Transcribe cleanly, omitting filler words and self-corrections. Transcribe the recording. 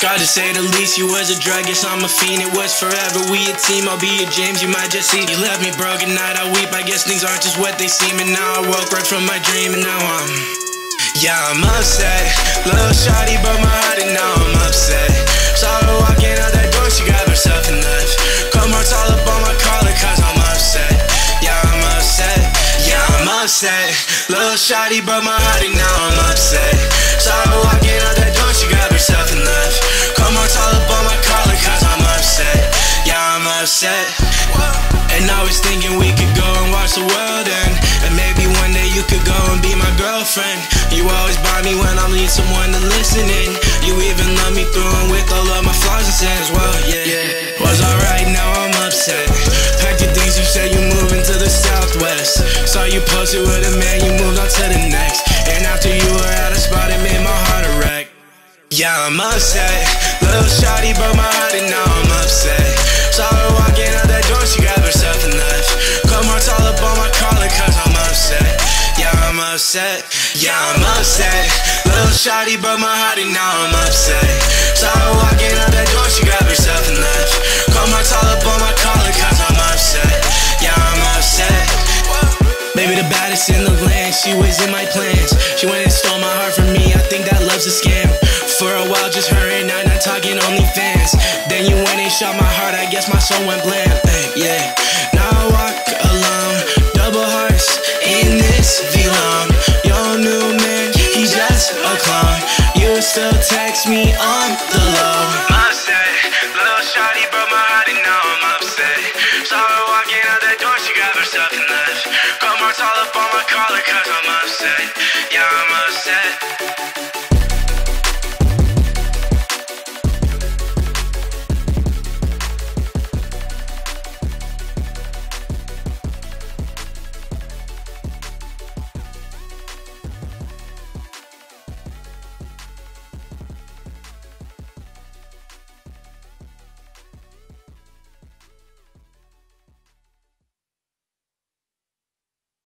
Tried to say the least, you was a drug, yes I'm a fiend. It was forever, we a team, I'll be your James, you might just see. You left me broken, night I weep, I guess things aren't just what they seem. And now I woke right from my dream, and now I'm upset. Little shawty broke my heart and now I'm upset. Saw her walking out that door, she grabbed herself a knife. Come on, all up on my collar cause I'm upset. Yeah, I'm upset, yeah, I'm upset. Little shawty broke my heart and now I'm upset. Saw her walking out that door, she grabbed herself a knife. Come on, all up on my collar cause I'm upset. Yeah, I'm upset. And I was thinking we could go and watch the world end, and maybe one day you could go and be my girlfriend. You always buy me when I need someone to listen in. You even love me through and with all of my flaws and sins. Well, yeah, was alright, now I'm upset. Packed your things, you said you moving to the southwest. Saw you posted with a man, you moved on to the next. And after you were at a spot, it made my heart a wreck. Yeah, I'm upset. Little shawty broke my heart and now I'm upset. Saw her walking out that door, she grabbed herself a knife. Come on, all up on my collar cause I'm upset. Yeah, I'm upset, yeah, I'm upset. Little shawty broke my heart and now I'm upset. Saw her walking out that door, she grabbed herself a knife. Come on, all up on my collar cause I'm upset. Yeah, I'm upset. Baby, the baddest in the land, she was in my plans. She went and stole my heart from me, I think that love's a scam. For a while just her and I, not talking OnlyFans. Then you went and shot my heart, I guess my soul went bland. Yeah, now I walk alone, double hearts in this V-Long. Your new man, he just a clone. You still text me on the low. I'm upset, little shawty broke my heart and now I'm upset. Saw her walking out that door, she grabbed herself a knife. Come on, all up on my collar cause I'm upset.